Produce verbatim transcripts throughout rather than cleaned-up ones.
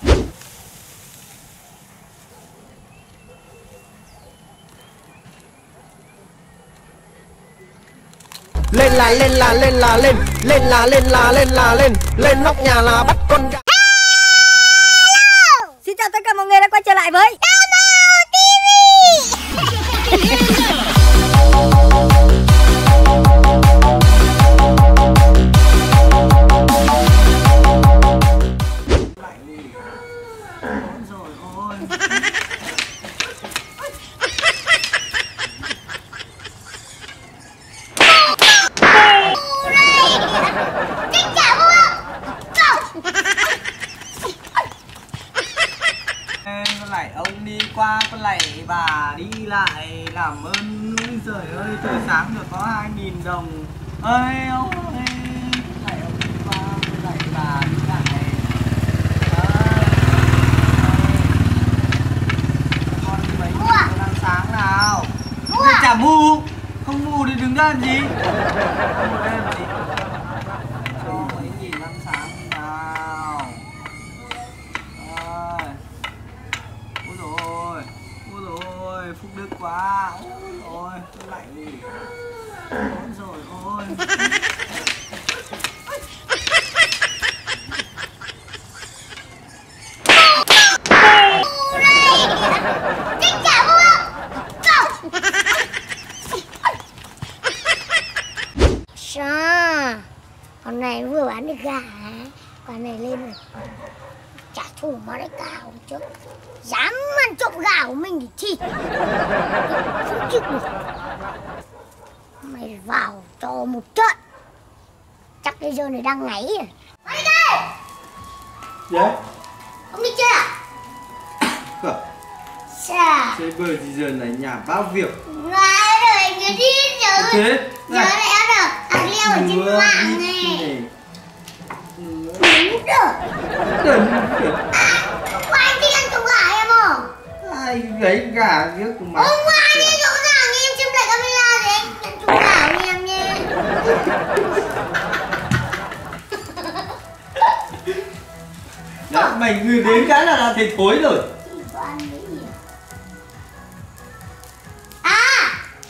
Lên là lên là lên là lên, lên là lên là lên là lên, lên nóc nhà là bắt con gà. Xin chào tất cả mọi người đã quay trở lại với Download ti vi. Con lại ông đi qua, con lại bà đi lại, làm ơn. Trời ơi, trời sáng rồi có hai nghìn đồng ơi ông ơi. Con lại ông đi qua, con lại bà đi lại. Con mấy nghìn con ăn sáng nào. Mày chả mù, không mù thì đứng ra làm gì. Ngồi đây làm gì. Cho mấy nghìn ăn sáng nào. Ôi dồi, ôi dồi, phúc đức quá. Ôi dồi, tôi lạnh đi. Ôi dồi ôi. Sao? Con này vừa bán được gà, con này lên rồi. Trả thù mà đấy cả hôm trước. Dám ăn trộm gà của mình thì thịt. Không chịu được. Mày vào cho một trận. Chắc cái giờ này đang ngáy rồi. Mày đi đây! Dạ? Ông đi chơi à? Không. Sao? Chơi bời thì giờ này nhà bao việc. Nói rồi, nhớ đi nhớ. Thế? Nhớ lại ăn được. Ăn leo ở trên mạng này. Đúng được. Đừng. Có anh thích ăn trộm gà em không? Ai lấy gà biết của mày. Hôm qua anh đi trộm gà nghe em xem lại camera thì anh ăn trộm gà của em nha. Đấy, mày người đến cái là là thấy thối rồi. Chị có ăn cái gì à?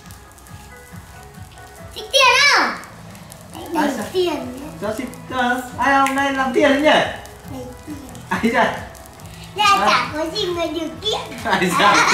Thích tiền không? Đấy, để tiền nhé. Cho xin, uh, ai hôm nay làm tiền đấy nhỉ? Để tiền. Ai ra? Ra chả có gì người điều kiện. Ai ra?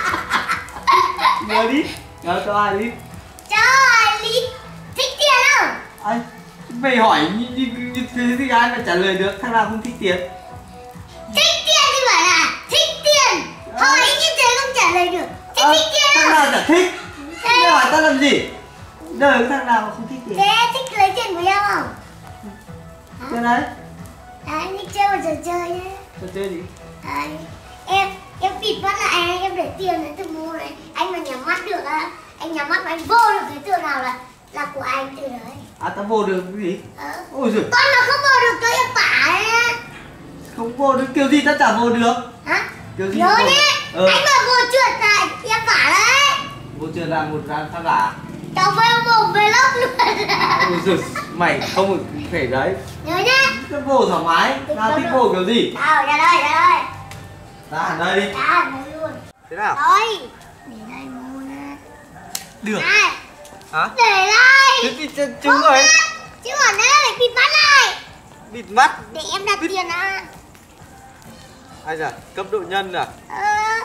Nhớ đi, nhớ cho ai đi. Cho ai đi. Thích tiền không? Ai? Mày hỏi như, như, như thế thì ai mà trả lời được, thằng nào không thích tiền? Thích tiền thì phải là thích tiền. Hỏi như thế không trả lời được. Thế à, thích tiền thằng không? nào chả thích. Thế Mày hỏi tao làm gì? Đời có thằng nào mà không thích tiền? Thế thích lấy tiền của em không? Cái đấy. Đấy, đi chơi một trò chơi nhé. Trò chơi gì? Đấy, em em bịt mắt lại, em để tiền này từ mua này. Anh mà nhắm mắt được á, anh nhắm mắt mà anh vô được cái tường nào là là của anh từ đấy. À tao vô được cái gì? Ờ. Ôi giời. Con mà không vô được cho em bả đấy. Không vô được kiểu gì tao chả vô được. Hả? Kiểu gì? Nhớ vô? nhé, Ờ. anh mà vô trượt là em bả đấy. Vô chưa làm một ra sao cả? Cháu về một về lớp luôn. Ôi giời, mày không phải đấy. Nhớ nhé. Tao vô thoải mái, tao thích vô kiểu gì? Nào, ra đây, ra đây. Ra hẳn đây đi. Ra hẳn đây luôn. Thế nào? Rồi, để đây mua nè. Được. Này. Hả? Để đây. Thế thì ch- trứng rồi. Chứ còn đấy phải bịt mắt này. Bịt mắt. Để em đặt Bịt... tiền à. Ai da, cấp độ nhân à? Ờ.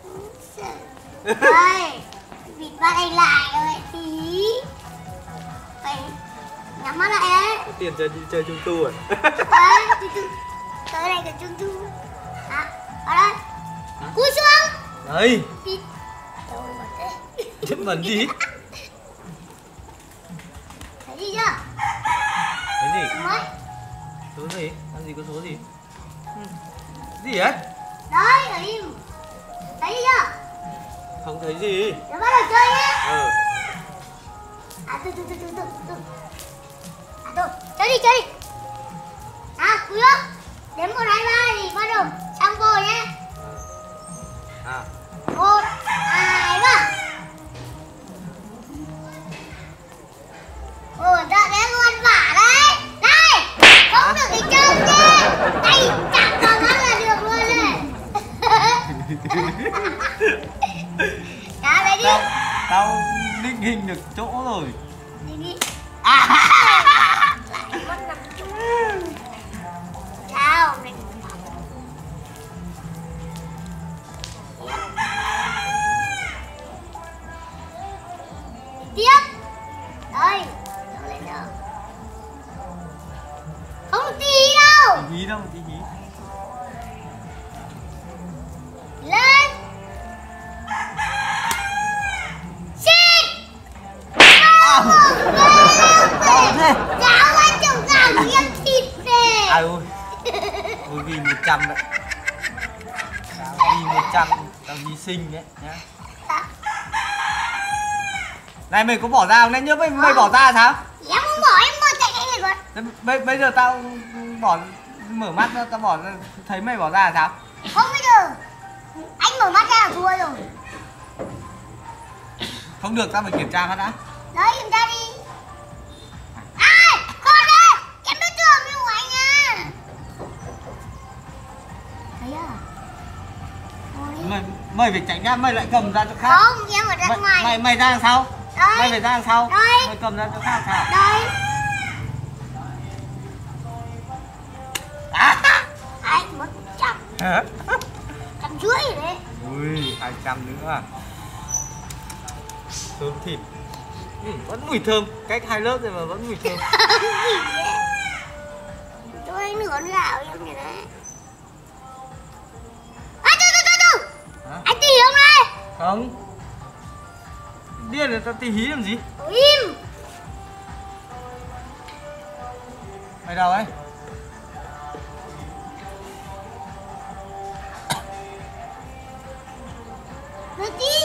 Đây. Bịt mắt anh lại rồi tí. Phải nhắm mắt lại đấy. Có tiền chơi đi chơi trung tu à? Đấy, từ từ. Tới đây cả trung thu. Đó, ở đây. Cúi xuống. Đấy. Bịt. Rồi bật đấy. Chết bẩn gì? Thấy gì chưa? Cái gì? Số mấy? Số gì? Làm gì có số gì? Ừ. Gì ấy? Đấy, ở đi. Thấy gì chưa? Không thấy gì. Để bắt đầu chơi nhé. Ờ. À, từ từ từ từ từ từ. À, thôi, chơi đi, chơi đi. À, cúi xuống. Đếm một, hai, ba thì bắt đầu sang vô nhé. À. Một, hai, ba. Ồ, đã bé luôn vả đấy. Đây, không được thì chơi nhé. Đây, chạm vào mắt là được Đá về đi. Tao, tao định hình được chỗ rồi. Đi đi. À. Lại mất năm chục. Sao này? Tiếp. Đây, nó lên đâu? Không tí đâu. Tí hí đâu, tí hí. Lên. Xin. À. Đau thế. Giáo ơi, chồng gạo miếng thịt về. Ai ơi. Ôi vì một trăm đấy. Vì một trăm tao hy sinh đấy nhá. Này mày có bỏ ra không? Này nhớ mày, mày bỏ ra sao? Em không bỏ, em mở chạy này rồi. Bây, bây giờ tao bỏ mở mắt ra, tao bỏ ra, thấy mày bỏ ra là sao? Không bây giờ anh mở mắt ra là thua rồi. Không được, tao phải kiểm tra phát đã. Đấy, kiểm tra đi. À, con ơi, em đối tượng yêu anh à. Thấy à? Mày, mày phải tránh ra, mày lại cầm ra chỗ khác. Không, em ở ra Mày, ngoài. mày, mày ra đằng sau. Đấy. Mày phải ra đằng sau. Đấy. Mày cầm ra chỗ khác sao? Đây. À. Anh mất trăm. Trăm rưỡi rồi đấy. Ui, hai trăm nữa. Thơm thịt. Ừ, vẫn mùi thơm. Cách hai lớp rồi mà vẫn mùi thơm. Cho anh nửa gạo em như đấy. À, từ từ từ từ. Hả? Anh tỉ không đây? Không. Điên là tao tí hí làm gì? Im. Mày đâu ấy? Rồi tí.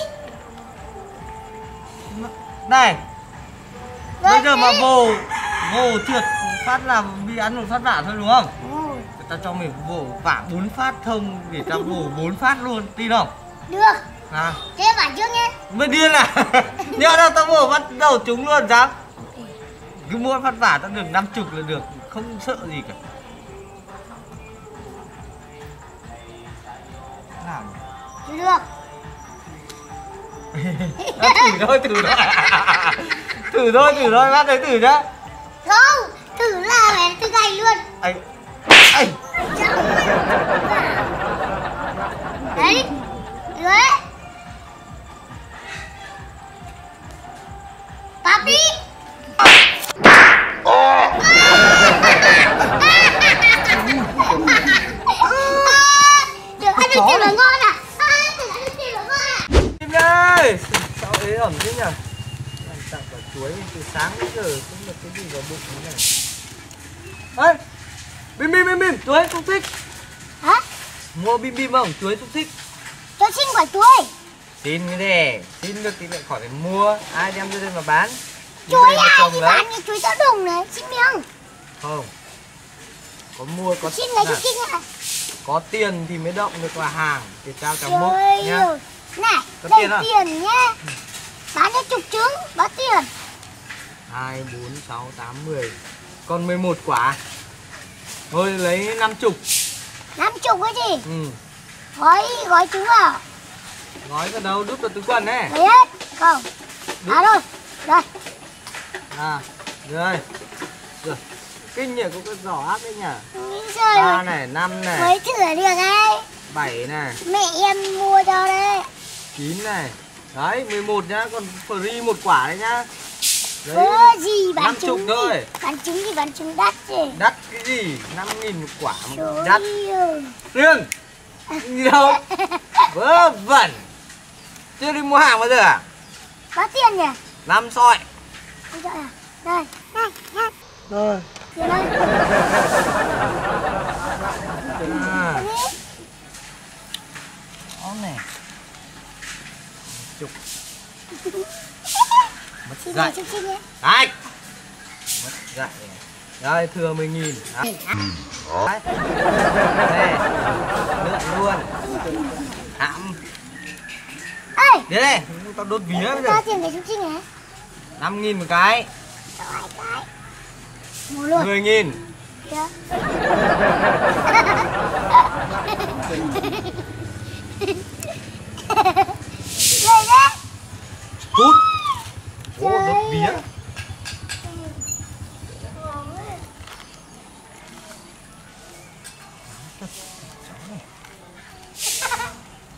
Này. Rồi Bây giờ tí. mà vồ vồ trượt phát là bị ăn một phát vả thôi đúng không? Ừ. Tao cho mày vồ vả bốn phát thông để tao vồ bốn phát luôn, tin không? Được. À, Thế bảo trước nhé. mày điên à? Nhớ đâu tao vồ bắt đầu chúng luôn sao? Cứ mỗi phát vả tao được năm chục là được, không sợ gì cả. Làm Được. thử thôi, thử thôi. Thử thôi, thử thôi, bác thấy thử nhá. Không, thử là phải từ gầy luôn. Ấy. Ấy. Đấy. Đấy. Papi. Được ăn được tiền là ngon à? Được ăn được tiền là ngon à? Im đây. Sao ế ẩm thế nhỉ? Làm tặng quả chuối từ sáng đến giờ không được cái gì vào bụng thế này. Ê, bim bim bim bim, chuối xúc xích. Hả? Mua bim bim không? Chuối xúc xích. Cho xin quả chuối. Xin cái này, xin được thì lại khỏi phải mua. Ai đem cho đây mà bán? Chuối Đi về mà ai trồng thì lấy. bán như chuối giáo đồng này, xin miếng. Không. Có mua có Xin lấy cho này, xin à? có tiền thì mới động được là hàng thì trao cả Trời múc ơi. nhá. Này, Có đây tiền à? tiền nhá. Bán cho chục trứng, báo tiền. Hai, bốn, sáu, tám, mười. Còn mười một quả. Thôi lấy năm chục. Năm chục cái gì? Ừ. Gói, gói trứng vào. Nói vào đâu đút vào túi quần đấy. Lấy hết. Không. À rồi. Đây. À, rồi. Rồi. Kinh nhỉ, có cái giỏ áp đấy nhỉ. Nghĩ chơi Ba rồi. này, năm này, Mới thử được ấy. bảy này, Mẹ em mua cho đấy. chín này. Đấy, mười một nhá, còn free một quả đấy nhá. Đấy. Có gì bán năm chục trứng thôi. gì? Bán trứng thì bán trứng đắt chứ. Đắt cái gì? năm nghìn một quả mà Trời đắt. ơi. Riêng. Gì đâu. Vớ vẩn. Chưa đi mua hàng bao giờ à? Có tiền nhỉ? Năm soi. Không sợ à? Đây, đây, đây. Rồi. Tiền đây. À. Đi. Đó này. Chục. Mất Xin dạy. này chút xin nhé. Đấy. Mất dạy. Rồi thừa mười nghìn. Đấy. Đấy. Đây. Lượn luôn. Hãm. Ê, Đến đây. Tao đốt vía bây giờ. cho tiền này chút xin nhé. năm nghìn một cái. Cho hai cái. Mua luôn. mười nghìn. Chưa?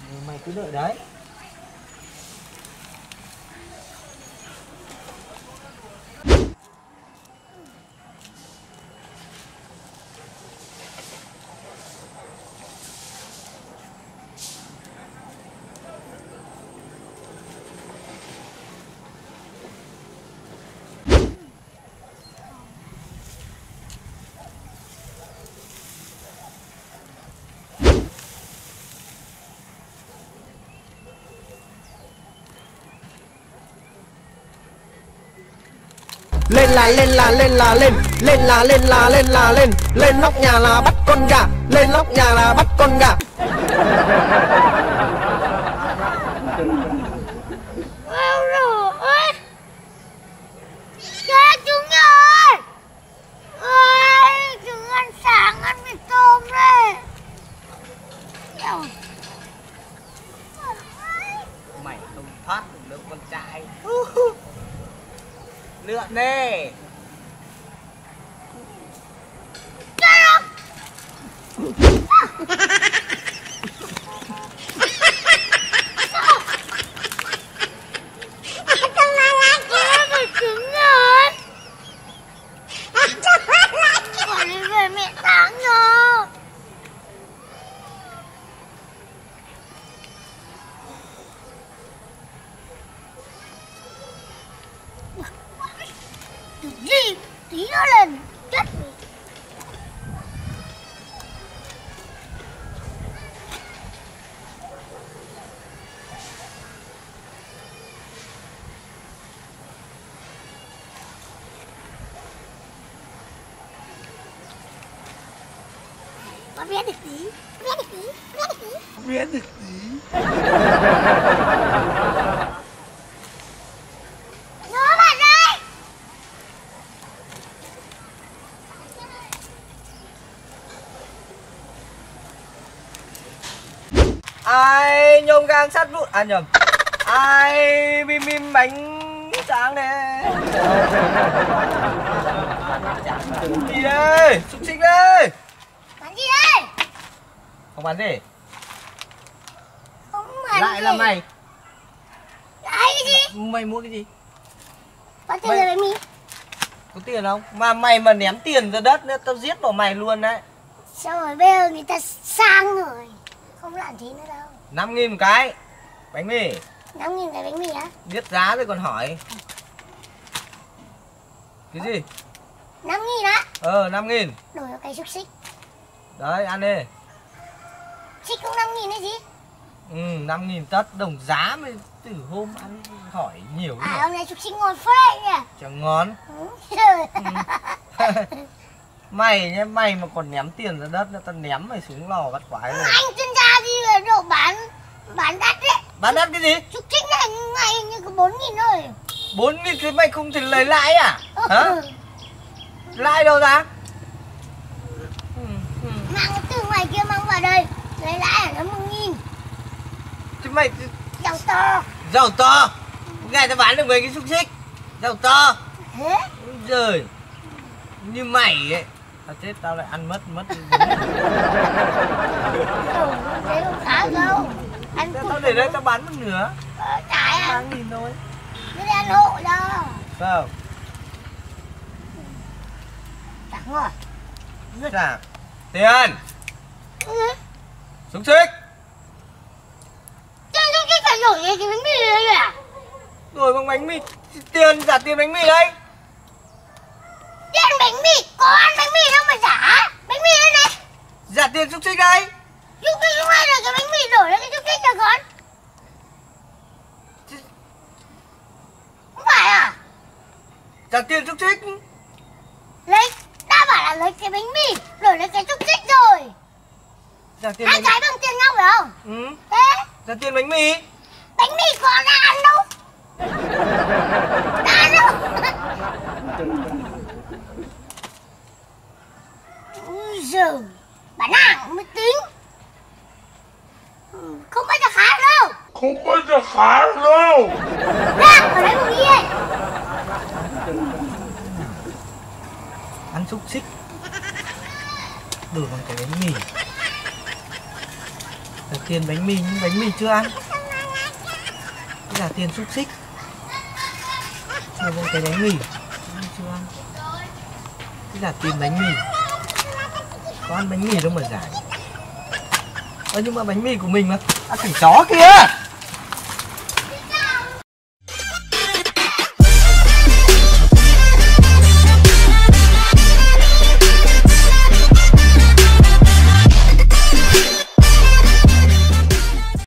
Mày cứ đợi đấy. Lên là lên là lên là lên, lên là lên là lên là lên, lên nóc nhà là bắt con gà, lên nóc nhà là bắt con gà. Ôi ơi, chết chúng ơi, ơi chúng ăn sáng ăn mì tôm đây. Mày không thoát được con trai. Lượn đi. Gì tí nữa lên chết. Con biết được tí, biết được tí, biết được tí, Biết được gì? nhớ bạn đây. Ai nhôm gang sắt vụn, à nhầm, ai bim bim bánh tráng này. Đi đây, xúc xích đây. Bán gì đây? Không bán gì? Không bán Lại gì. là mày. Lại cái gì? Mày mua cái gì? Có tiền rồi mày. Có tiền không? Mà mày mà ném tiền ra đất nữa, tao giết bỏ mày luôn đấy. Sao rồi bây giờ người ta sang rồi, không làm gì nữa đâu. Năm nghìn một cái bánh mì. Năm nghìn cái bánh mì á? Biết giá rồi còn hỏi. Cái gì? Năm nghìn á? Ờ, năm nghìn. Đổi vào cái xúc xích. Đấy, ăn đi. Xích cũng năm nghìn đấy gì? Ừ, năm nghìn tất, đồng giá mới từ hôm ăn hỏi nhiều. À, hôm nay xúc xích ngon phết nhỉ? Chẳng ngon. Ừ. Mày nhá, mày mà còn ném tiền ra đất nữa, tao ném mày xuống lò bắt quái rồi. Anh chuyên gia đi về đồ bán, bán đắt đấy. Bán đắt cái gì? Xúc xích này ngày như có bốn nghìn thôi. Bốn nghìn thì mày không thể lấy lãi à? Hả? Ừ. Lãi đâu ra? Mang từ ngoài kia mang vào đây, lấy lãi là nó một nghìn. Chứ mày Giàu to. giàu to. Ngày tao bán được mấy cái xúc xích giàu to. Thế? Trời, như mày ấy. Tao chết tao lại ăn mất mất. Ừ, thế không khá đâu. Ăn Tao cụt tao để đây tao bán một nửa. ờ, trái ba ăn. nghìn thôi. Cứ đi ăn hộ đâu. Không. Chẳng ngon. Trả tiền. Ừ. Xúc xích. Chứ chứ chứ phải đổi cái bánh mì đây à? Rồi bằng bánh mì. Tiền, trả tiền bánh mì đây. Đi ăn bánh mì, có ăn bánh mì đâu mà trả. Bánh mì đây này. Trả tiền xúc xích đây. Xúc xích không ai được cái bánh mì đổi ra cái xúc xích cho con. Không phải à? Trả tiền xúc xích. Lấy, ta bảo là lấy cái bánh mì đổi lấy cái xúc xích rồi. Trả tiền Hai bánh cái bằng tiền nhau phải không? Ừ. Thế Trả tiền bánh mì. bánh mì có đã ăn đâu. Đã ăn đâu. Ui giời, bán hàng mới tính. Ừ, không bao giờ khá đâu. Không bao giờ khá đâu. Đang ở đấy một đi ấy. Ăn xúc xích đổi bằng cái bánh mì. Là tiền bánh mì nhưng bánh mì chưa ăn. Đây là tiền xúc xích. Chưa có cái bánh mì chưa ăn. Đây là tiền bánh mì. Có ăn bánh mì đâu mà giải. Ơ nhưng mà bánh mì của mình mà. À thằng chó kia.